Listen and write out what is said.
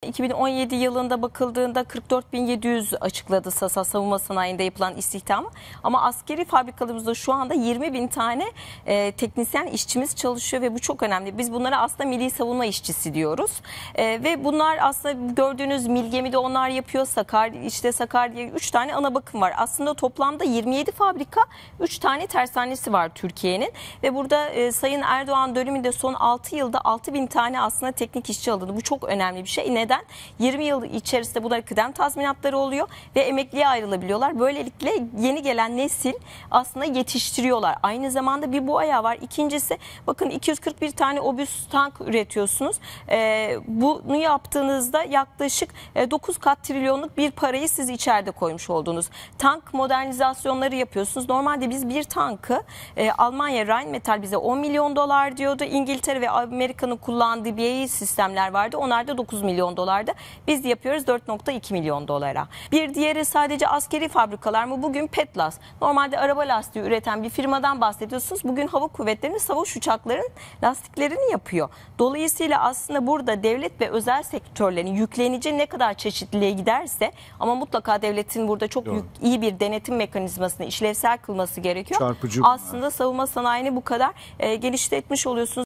2017 yılında bakıldığında 44.700 açıkladı SASA savunma sanayinde yapılan istihdamı. Ama askeri fabrikalarımızda şu anda 20.000 tane teknisyen işçimiz çalışıyor ve bu çok önemli. Biz bunlara aslında milli savunma işçisi diyoruz. Ve bunlar aslında gördüğünüz Mil Gemi'de onlar yapıyor. Sakarya 3 tane ana bakım var. Aslında toplamda 27 fabrika, 3 tane tersanesi var Türkiye'nin. Ve burada Sayın Erdoğan döneminde son 6 yılda 6.000 tane aslında teknik işçi alındı. Bu çok önemli bir şey. Neden? 20 yıl içerisinde bunlar kıdem tazminatları oluyor ve emekliye ayrılabiliyorlar. Böylelikle yeni gelen nesil aslında yetiştiriyorlar. Aynı zamanda bir bu ayağı var. İkincisi bakın 241 tane obüs tank üretiyorsunuz. Bunu yaptığınızda yaklaşık 9 kat trilyonluk bir parayı siz içeride koymuş oldunuz. Tank modernizasyonları yapıyorsunuz. Normalde biz bir tankı Almanya Rheinmetall bize 10 milyon dolar diyordu. İngiltere ve Amerika'nın kullandığı BAE sistemler vardı. Onlar da 9 milyon dolardı. Biz yapıyoruz 4,2 milyon dolara. Bir diğeri sadece askeri fabrikalar mı? Bugün Petlas. Normalde araba lastiği üreten bir firmadan bahsediyorsunuz. Bugün hava kuvvetlerinin savaş uçakların lastiklerini yapıyor. Dolayısıyla aslında burada devlet ve özel sektörlerin yüklenici ne kadar çeşitliliğe giderse ama mutlaka devletin burada çok iyi bir denetim mekanizmasını işlevsel kılması gerekiyor. Çarpıcı aslında savunma sanayini bu kadar genişletmiş oluyorsunuz.